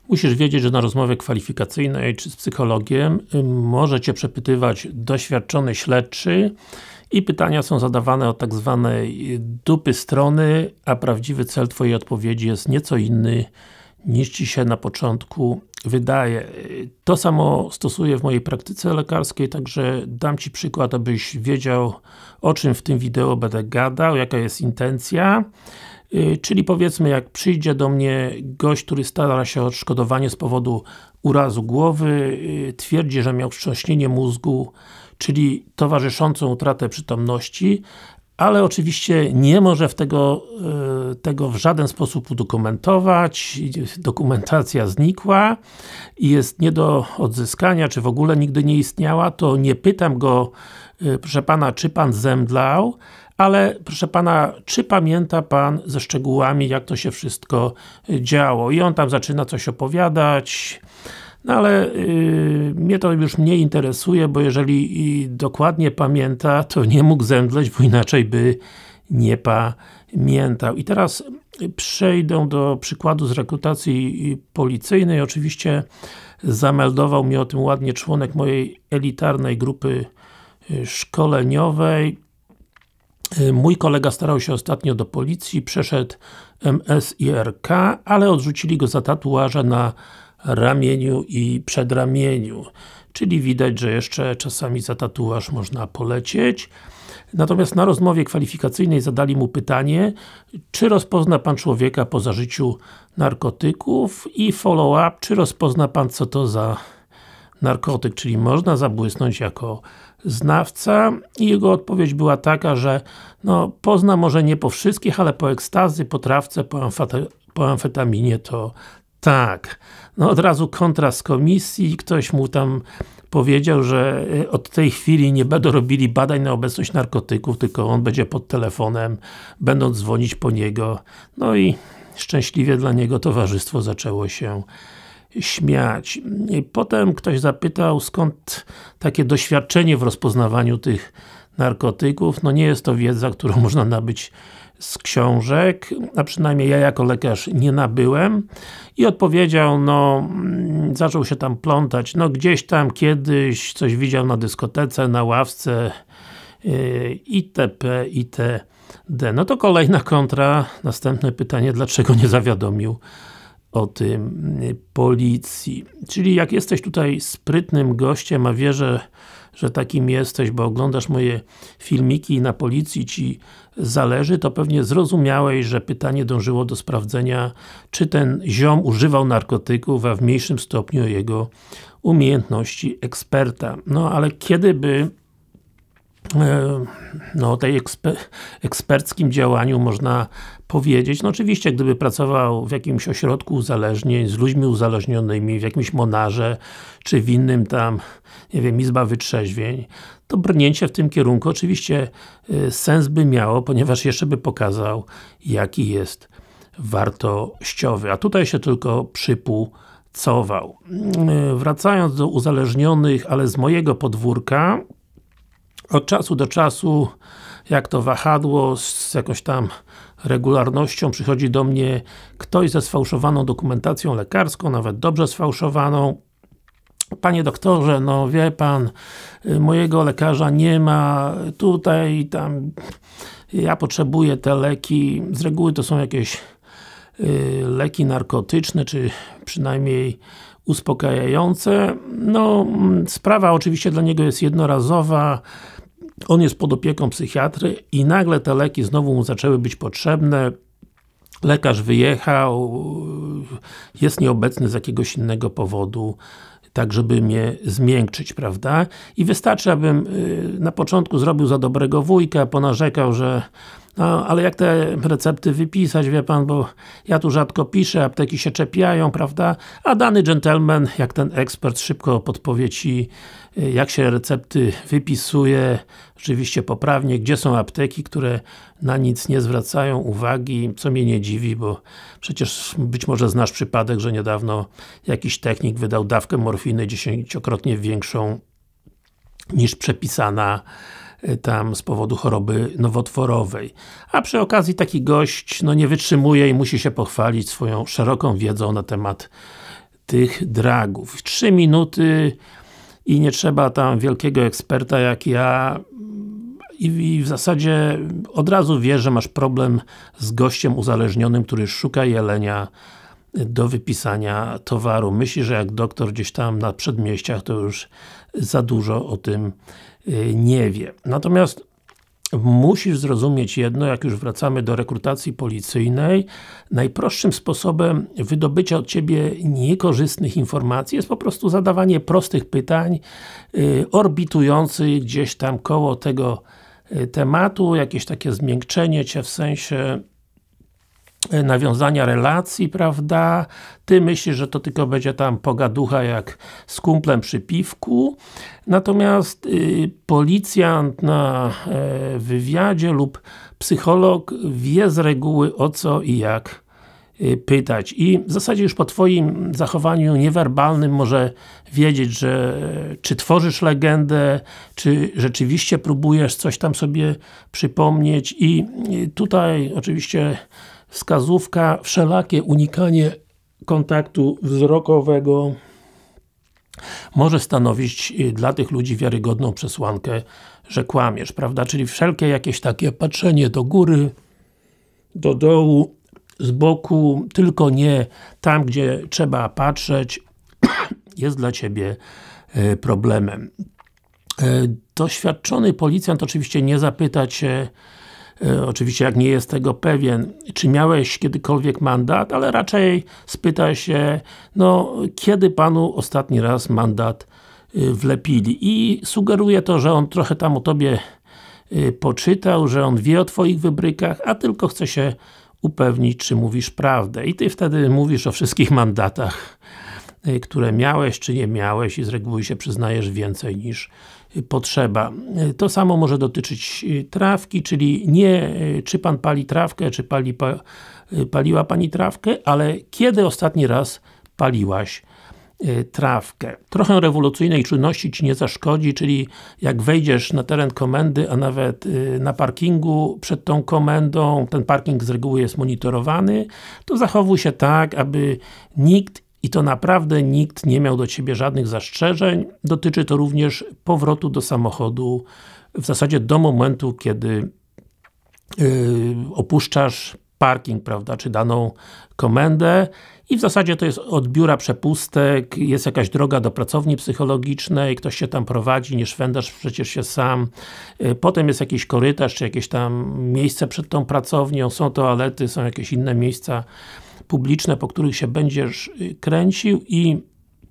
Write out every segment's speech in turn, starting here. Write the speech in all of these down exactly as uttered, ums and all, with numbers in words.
Musisz wiedzieć, że na rozmowie kwalifikacyjnej czy z psychologiem może Cię przepytywać doświadczony śledczy i pytania są zadawane od tak zwanej dupy strony, a prawdziwy cel Twojej odpowiedzi jest nieco inny niż Ci się na początku wydaje. To samo stosuję w mojej praktyce lekarskiej, także dam Ci przykład, abyś wiedział, o czym w tym wideo będę gadał, jaka jest intencja. Czyli powiedzmy, jak przyjdzie do mnie gość, który stara się o odszkodowanie z powodu urazu głowy, twierdzi, że miał wstrząśnienie mózgu, czyli towarzyszącą utratę przytomności, ale oczywiście nie może w tego, tego w żaden sposób udokumentować, dokumentacja znikła i jest nie do odzyskania, czy w ogóle nigdy nie istniała, to nie pytam go, proszę Pana, czy Pan zemdlał, ale proszę Pana, czy pamięta Pan ze szczegółami, jak to się wszystko działo? I on tam zaczyna coś opowiadać, no ale yy, mnie to już mniej interesuje, bo jeżeli dokładnie pamięta, to nie mógł zemdleć, bo inaczej by nie pamiętał. I teraz przejdę do przykładu z rekrutacji policyjnej. Oczywiście zameldował mi o tym ładnie członek mojej elitarnej grupy szkoleniowej. Mój kolega starał się ostatnio do policji, przeszedł M S I R K, ale odrzucili go za tatuaże na ramieniu i przedramieniu. Czyli widać, że jeszcze czasami za tatuaż można polecieć. Natomiast na rozmowie kwalifikacyjnej zadali mu pytanie, czy rozpozna Pan człowieka po zażyciu narkotyków i follow-up, czy rozpozna Pan, co to za narkotyk, czyli można zabłysnąć jako znawca i jego odpowiedź była taka, że no pozna może nie po wszystkich, ale po ekstazy, po trawce, po, amfete, po amfetaminie to tak. No od razu kontrast z komisji, ktoś mu tam powiedział, że od tej chwili nie będą robili badań na obecność narkotyków, tylko on będzie pod telefonem, będą dzwonić po niego. No i szczęśliwie dla niego towarzystwo zaczęło się śmiać. Potem ktoś zapytał, skąd takie doświadczenie w rozpoznawaniu tych narkotyków. No nie jest to wiedza, którą można nabyć z książek, a przynajmniej ja jako lekarz nie nabyłem. I odpowiedział, no zaczął się tam plątać, no gdzieś tam kiedyś coś widział na dyskotece, na ławce yy, itp. itd. No to kolejna kontra, następne pytanie, dlaczego nie zawiadomił o tym policji. Czyli jak jesteś tutaj sprytnym gościem, a wierzę, że takim jesteś, bo oglądasz moje filmiki i na policji Ci zależy, to pewnie zrozumiałeś, że pytanie dążyło do sprawdzenia, czy ten ziom używał narkotyków, a w mniejszym stopniu jego umiejętności eksperta. No ale kiedy by no o tej eksper eksperckim działaniu można powiedzieć, no oczywiście gdyby pracował w jakimś ośrodku uzależnień, z ludźmi uzależnionymi, w jakimś monarze, czy w innym tam, nie wiem, izba wytrzeźwień, to brnięcie w tym kierunku oczywiście y, sens by miało, ponieważ jeszcze by pokazał, jaki jest wartościowy, a tutaj się tylko przypłucował. Y, wracając do uzależnionych, ale z mojego podwórka, od czasu do czasu, jak to wahadło, z jakąś tam regularnością przychodzi do mnie ktoś ze sfałszowaną dokumentacją lekarską, nawet dobrze sfałszowaną. Panie doktorze, no wie Pan, mojego lekarza nie ma, tutaj, tam, ja potrzebuję te leki, z reguły to są jakieś y, leki narkotyczne, czy przynajmniej uspokajające. No, sprawa oczywiście dla niego jest jednorazowa, on jest pod opieką psychiatry i nagle te leki znowu mu zaczęły być potrzebne. Lekarz wyjechał, jest nieobecny z jakiegoś innego powodu, tak żeby mnie zmiękczyć, prawda? I wystarczy, abym na początku zrobił za dobrego wujka, ponarzekał, że no, ale jak te recepty wypisać, wie Pan, bo ja tu rzadko piszę, apteki się czepiają, prawda? A dany dżentelmen, jak ten ekspert, szybko podpowie Ci, jak się recepty wypisuje, oczywiście poprawnie, gdzie są apteki, które na nic nie zwracają uwagi, co mnie nie dziwi, bo przecież być może znasz przypadek, że niedawno jakiś technik wydał dawkę morfiny dziesięciokrotnie większą niż przepisana tam z powodu choroby nowotworowej. A przy okazji taki gość no nie wytrzymuje i musi się pochwalić swoją szeroką wiedzą na temat tych dragów. Trzy minuty i nie trzeba tam wielkiego eksperta jak ja i, i w zasadzie od razu wiesz, że masz problem z gościem uzależnionym, który szuka jelenia do wypisania towaru. Myśli, że jak doktor gdzieś tam na przedmieściach, to już za dużo o tym nie wie. Natomiast musisz zrozumieć jedno, jak już wracamy do rekrutacji policyjnej, najprostszym sposobem wydobycia od Ciebie niekorzystnych informacji jest po prostu zadawanie prostych pytań, yy, orbitujących gdzieś tam koło tego yy, tematu, jakieś takie zmiękczenie Cię w sensie nawiązania relacji, prawda? Ty myślisz, że to tylko będzie tam pogaducha jak z kumplem przy piwku, natomiast y, policjant na y, wywiadzie lub psycholog wie z reguły o co i jak y, pytać i w zasadzie już po Twoim zachowaniu niewerbalnym może wiedzieć, że y, czy tworzysz legendę, czy rzeczywiście próbujesz coś tam sobie przypomnieć i y, tutaj oczywiście wskazówka, wszelakie unikanie kontaktu wzrokowego może stanowić dla tych ludzi wiarygodną przesłankę, że kłamiesz, prawda? Czyli wszelkie jakieś takie patrzenie do góry, do dołu, z boku, tylko nie tam, gdzie trzeba patrzeć, jest dla Ciebie problemem. Doświadczony policjant oczywiście nie zapyta Cię, oczywiście jak nie jest tego pewien, czy miałeś kiedykolwiek mandat, ale raczej spyta się, no kiedy Panu ostatni raz mandat wlepili i sugeruje to, że on trochę tam o Tobie poczytał, że on wie o Twoich wybrykach, a tylko chce się upewnić, czy mówisz prawdę i Ty wtedy mówisz o wszystkich mandatach, które miałeś, czy nie miałeś i z reguły się przyznajesz więcej niż potrzeba. To samo może dotyczyć trawki, czyli nie czy Pan pali trawkę, czy pali, pa, paliła Pani trawkę, ale kiedy ostatni raz paliłaś trawkę. Trochę rewolucyjnej czynności Ci nie zaszkodzi, czyli jak wejdziesz na teren komendy, a nawet na parkingu przed tą komendą, ten parking z reguły jest monitorowany, to zachowuj się tak, aby nikt i to naprawdę nikt nie miał do Ciebie żadnych zastrzeżeń. Dotyczy to również powrotu do samochodu, w zasadzie do momentu, kiedy yy, opuszczasz parking, prawda, czy daną komendę i w zasadzie to jest od biura przepustek, jest jakaś droga do pracowni psychologicznej, ktoś się tam prowadzi, nie szwędasz przecież się sam, yy, potem jest jakiś korytarz, czy jakieś tam miejsce przed tą pracownią, są toalety, są jakieś inne miejsca publiczne, po których się będziesz kręcił i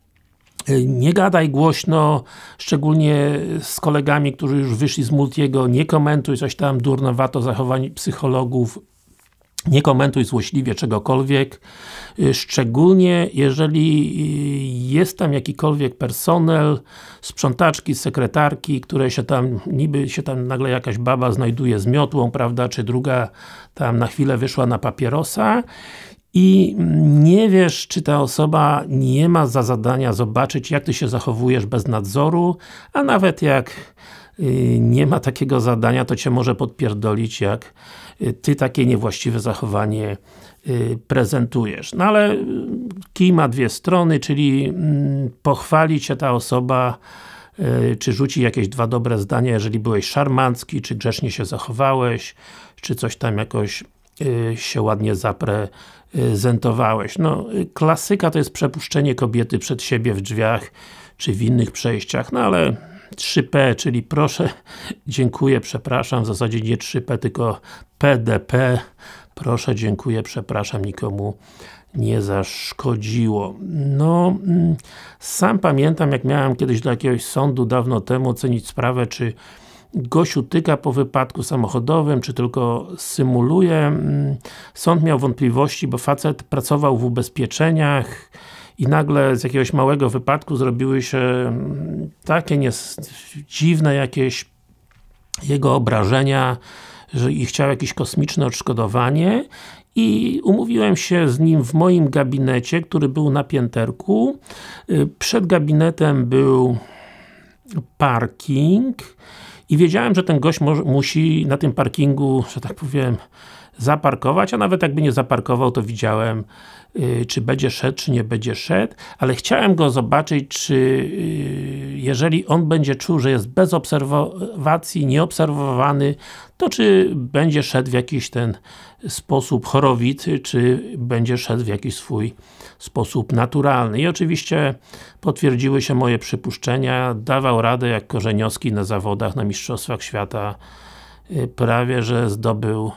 nie gadaj głośno, szczególnie z kolegami, którzy już wyszli z Multiego, nie komentuj coś tam durnowato zachowań psychologów, nie komentuj złośliwie czegokolwiek, szczególnie jeżeli jest tam jakikolwiek personel, sprzątaczki, sekretarki, które się tam, niby się tam nagle jakaś baba znajduje z miotłą, prawda, czy druga tam na chwilę wyszła na papierosa i nie wiesz, czy ta osoba nie ma za zadania zobaczyć, jak Ty się zachowujesz bez nadzoru, a nawet jak nie ma takiego zadania, to Cię może podpierdolić, jak Ty takie niewłaściwe zachowanie prezentujesz. No ale kij ma dwie strony, czyli pochwali Cię ta osoba, czy rzuci jakieś dwa dobre zdania, jeżeli byłeś szarmancki, czy grzecznie się zachowałeś, czy coś tam jakoś się ładnie zaprezentowałeś. No, klasyka to jest przepuszczenie kobiety przed siebie w drzwiach, czy w innych przejściach, no ale trzy P, czyli proszę, dziękuję, przepraszam, w zasadzie nie trzy P, tylko P D P, proszę, dziękuję, przepraszam, nikomu nie zaszkodziło. No, sam pamiętam, jak miałem kiedyś do jakiegoś sądu dawno temu ocenić sprawę, czy gość utyka po wypadku samochodowym, czy tylko symuluje. Sąd miał wątpliwości, bo facet pracował w ubezpieczeniach i nagle z jakiegoś małego wypadku zrobiły się takie nies- dziwne jakieś jego obrażenia, że i chciał jakieś kosmiczne odszkodowanie i umówiłem się z nim w moim gabinecie, który był na pięterku. Przed gabinetem był parking i wiedziałem, że ten gość mo- musi na tym parkingu, że tak powiem, zaparkować, a nawet jakby nie zaparkował, to widziałem czy będzie szedł, czy nie będzie szedł, ale chciałem go zobaczyć, czy jeżeli on będzie czuł, że jest bez obserwacji, nieobserwowany, to czy będzie szedł w jakiś ten sposób chorowity, czy będzie szedł w jakiś swój sposób naturalny. I oczywiście potwierdziły się moje przypuszczenia, dawał radę jak Korzeniowski na zawodach, na Mistrzostwach Świata, prawie że zdobył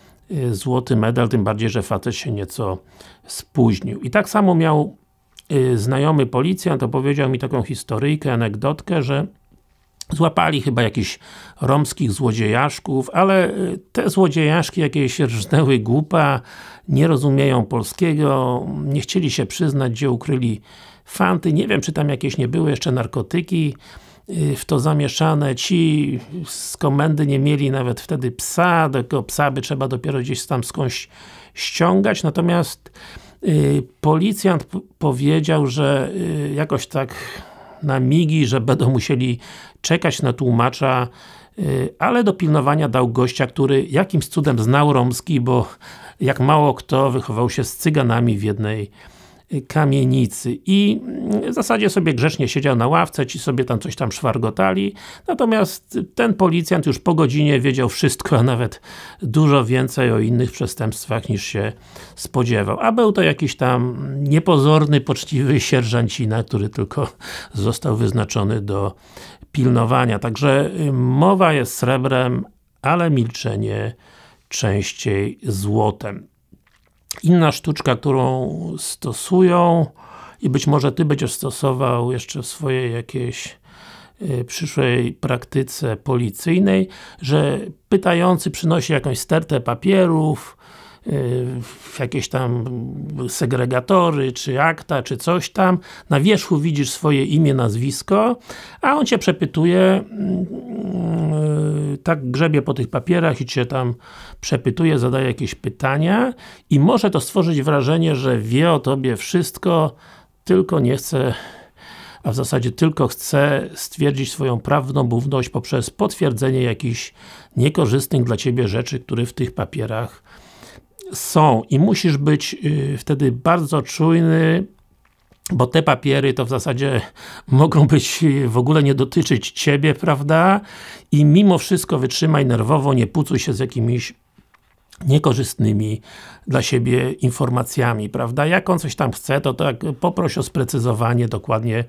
złoty medal, tym bardziej, że facet się nieco spóźnił. I tak samo miał znajomy policjant, opowiedział mi taką historyjkę, anegdotkę, że złapali chyba jakichś romskich złodziejaszków, ale te złodziejaszki jakieś rżnęły głupa, nie rozumieją polskiego, nie chcieli się przyznać, gdzie ukryli fanty, nie wiem, czy tam jakieś nie były jeszcze narkotyki w to zamieszane, ci z komendy nie mieli nawet wtedy psa, tego psa by trzeba dopiero gdzieś tam skądś ściągać, natomiast y, policjant powiedział, że y, jakoś tak na migi, że będą musieli czekać na tłumacza, y, ale do pilnowania dał gościa, który jakimś cudem znał romski, bo jak mało kto wychował się z cyganami w jednej kamienicy i w zasadzie sobie grzecznie siedział na ławce, ci sobie tam coś tam szwargotali, natomiast ten policjant już po godzinie wiedział wszystko, a nawet dużo więcej o innych przestępstwach niż się spodziewał, a był to jakiś tam niepozorny, poczciwy sierżancina, który tylko został wyznaczony do pilnowania, także mowa jest srebrem, ale milczenie częściej złotem. Inna sztuczka, którą stosują i być może Ty będziesz stosował jeszcze w swojej jakiejś y, przyszłej praktyce policyjnej, że pytający przynosi jakąś stertę papierów, y, jakieś tam segregatory, czy akta, czy coś tam, na wierzchu widzisz swoje imię, nazwisko, a on Cię przepytuje, yy, tak grzebie po tych papierach i Cię tam przepytuje, zadaje jakieś pytania i może to stworzyć wrażenie, że wie o Tobie wszystko, tylko nie chce, a w zasadzie tylko chce stwierdzić swoją prawdomówność poprzez potwierdzenie jakichś niekorzystnych dla Ciebie rzeczy, które w tych papierach są i musisz być yy, wtedy bardzo czujny, bo te papiery to w zasadzie mogą być, w ogóle nie dotyczyć Ciebie, prawda? I mimo wszystko wytrzymaj nerwowo, nie pucuj się z jakimiś niekorzystnymi dla siebie informacjami, prawda? Jak on coś tam chce, to tak poproś o sprecyzowanie dokładnie,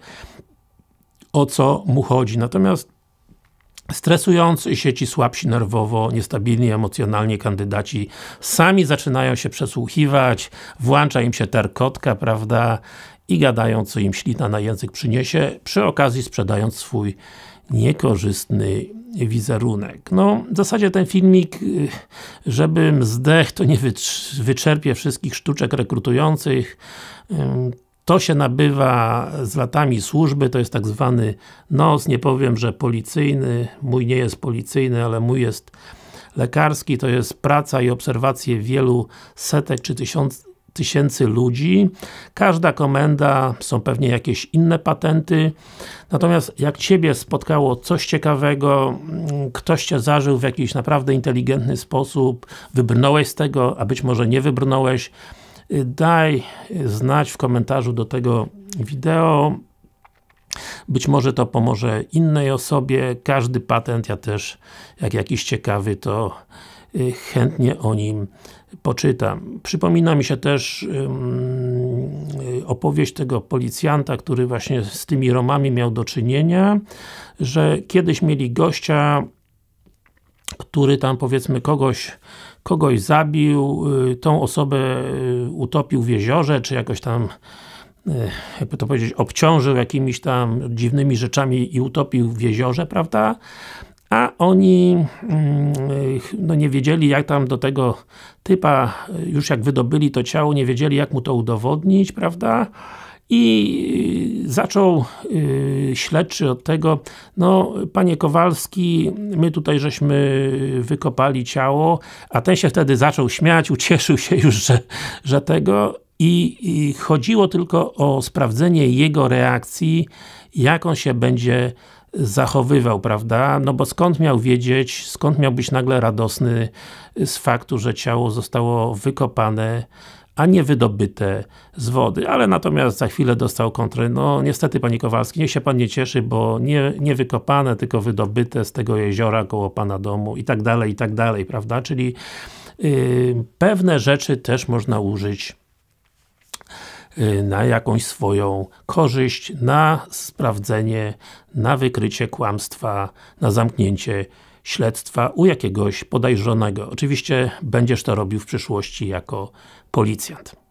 o co mu chodzi. Natomiast stresujący się ci słabsi nerwowo, niestabilni emocjonalnie kandydaci sami zaczynają się przesłuchiwać, włącza im się terkotka, prawda? I gadają, co im ślina na język przyniesie, przy okazji sprzedając swój niekorzystny wizerunek. No, w zasadzie ten filmik, żebym zdechł, to nie wyczerpie wszystkich sztuczek rekrutujących. To się nabywa z latami służby, to jest tak zwany N O S, nie powiem, że policyjny, mój nie jest policyjny, ale mój jest lekarski, to jest praca i obserwacje wielu setek czy tysiąc, tysięcy ludzi. Każda komenda, są pewnie jakieś inne patenty, natomiast jak Ciebie spotkało coś ciekawego, ktoś Cię zażył w jakiś naprawdę inteligentny sposób, wybrnąłeś z tego, a być może nie wybrnąłeś, daj znać w komentarzu do tego wideo. Być może to pomoże innej osobie. Każdy patent, ja też jak jakiś ciekawy, to chętnie o nim poczytam. Przypomina mi się też um, opowieść tego policjanta, który właśnie z tymi Romami miał do czynienia, że kiedyś mieli gościa, który tam powiedzmy kogoś kogoś zabił, tą osobę utopił w jeziorze, czy jakoś tam, jakby to powiedzieć, obciążył jakimiś tam dziwnymi rzeczami i utopił w jeziorze, prawda? A oni no nie wiedzieli, jak tam do tego typa, już jak wydobyli to ciało, nie wiedzieli, jak mu to udowodnić, prawda? I zaczął yy, śledczy od tego, no panie Kowalski, my tutaj żeśmy wykopali ciało, a ten się wtedy zaczął śmiać, ucieszył się już, że, że tego i, i chodziło tylko o sprawdzenie jego reakcji, jak on się będzie zachowywał, prawda? No bo skąd miał wiedzieć, skąd miał być nagle radosny z faktu, że ciało zostało wykopane, a nie wydobyte z wody, ale natomiast za chwilę dostał kontrę, no niestety Panie Kowalski, niech się Pan nie cieszy, bo nie, nie wykopane, tylko wydobyte z tego jeziora koło Pana domu i tak dalej, i tak dalej, prawda? Czyli yy, pewne rzeczy też można użyć yy, na jakąś swoją korzyść, na sprawdzenie, na wykrycie kłamstwa, na zamknięcie śledztwa u jakiegoś podejrzanego. Oczywiście będziesz to robił w przyszłości jako policjant.